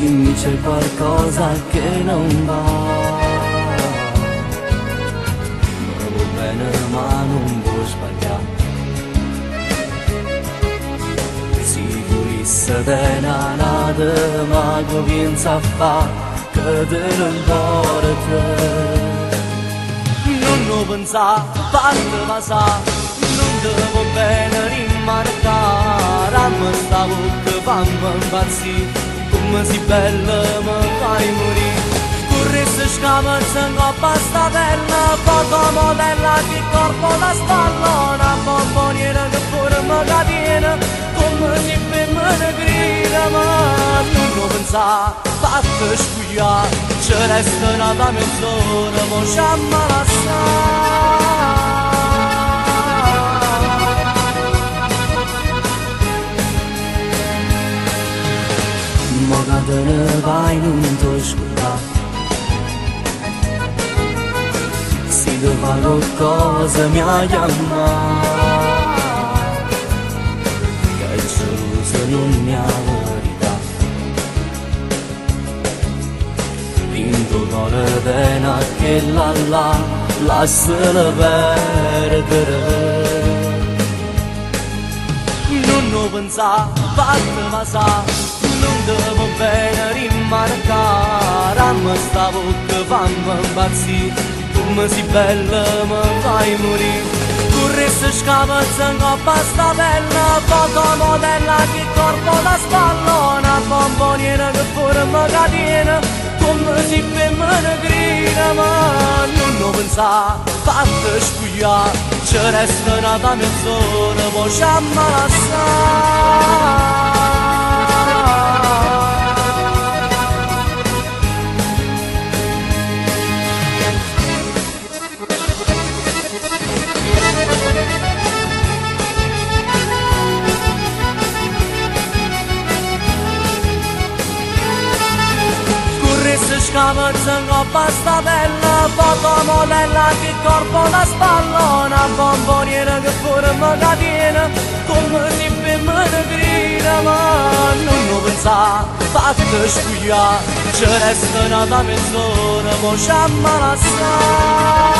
dimmi c'è qualcosa che non va. Vorrei bene ma non vuoi sbagliare. Sicurissa te nanata ma comincia a fa che te non vuole te. Non pensare, parte ma sa, non devo bene rimarcare. A me sta bocca fammi impazzire, come si bella mi fai morire. Corresse scava se ngoppa sta bella, foto modella che corpo la spalla. Una bomboniera che pure mi catena, come si femmina grida. Ma non pensare, fatta spugliare, ci resta una mezz'ora, mo sciamma la sa. Mo che te ne vai non ti scordare. Se ti fa qualcosa mi ha chiamato, che il geloso non mi ha verità. Vinto con la pena che là lasciala perdere. Non pensare, parte ma sa, non devo bene rimarcare. A me sta bocca fammi impazzire, come si bella mi fai morire. Corresse scava se ngoppa sta bella, foto modella che corpo la spalla. Una bomboniera che pure mi catena, come si femmina grida. Ma non pensare, fatta spugliare, ci resta una mezz'ora, mo sciamma la sa. Se scava se ngoppa sta bella, foto modella che corpo la spalla. Una bomboniera che pure mi catena, come si femmina grida. Ma non pensare, fatta spugliare, ci resta una mezz'ora, mo sciamma la sa.